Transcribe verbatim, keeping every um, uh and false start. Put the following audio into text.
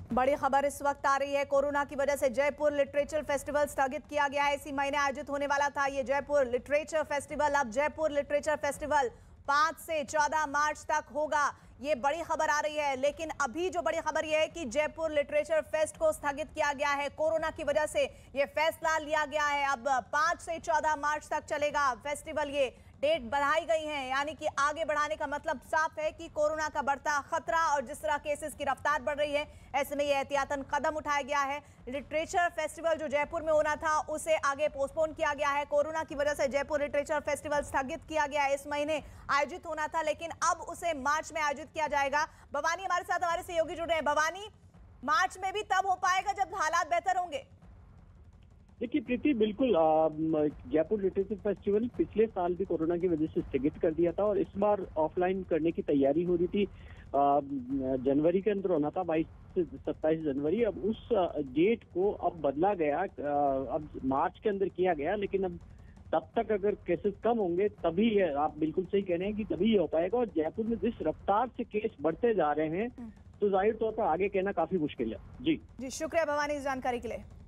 बड़ी खबर इस वक्त आ रही है। कोरोना की वजह से जयपुर लिटरेचर फेस्टिवल स्थगित किया गया है। इसी महीने आयोजित होने वाला था ये जयपुर लिटरेचर फेस्टिवल। अब जयपुर लिटरेचर फेस्टिवल पाँच से चौदह मार्च तक होगा। ये बड़ी खबर आ रही है। लेकिन अभी जो बड़ी खबर यह है कि जयपुर लिटरेचर फेस्ट को स्थगित किया गया है। कोरोना की वजह से ये फैसला लिया गया है। अब पाँच से चौदह मार्च तक चलेगा फेस्टिवल। ये डेट बढ़ाई गई है, यानी कि आगे बढ़ाने का मतलब साफ है कि कोरोना का बढ़ता खतरा और जिस तरह केसेस की रफ्तार बढ़ रही है, ऐसे में ये एहतियातन कदम उठाया गया है। लिटरेचर फेस्टिवल जो जयपुर में होना था उसे आगे पोस्टपोन किया गया है। कोरोना की वजह से जयपुर लिटरेचर फेस्टिवल स्थगित किया गया है। इस महीने आयोजित होना था, लेकिन अब उसे मार्च में आयोजित किया जाएगा। भवानी हमारे साथ, हमारे सहयोगी जुड़ रहे हैं। भवानी, मार्च में भी तब हो पाएगा जब हालात बेहतर होंगे? देखिए प्रीति, बिल्कुल जयपुर लिटरेचर फेस्टिवल पिछले साल भी कोरोना की वजह से स्थगित कर दिया था और इस बार ऑफलाइन करने की तैयारी हो रही थी। आ, जनवरी के अंदर होना था, बाईस से सत्ताईस जनवरी। अब उस डेट को अब बदला गया, अब मार्च के अंदर किया गया। लेकिन अब तब तक अगर केसेस कम होंगे तभी, आप बिल्कुल सही कह रहे हैं कि तभी ये हो पाएगा। और जयपुर में जिस रफ्तार से केस बढ़ते जा रहे हैं तो जाहिर तौर पर आगे कहना काफी मुश्किल है। जी जी शुक्रिया भवानी इस जानकारी के लिए।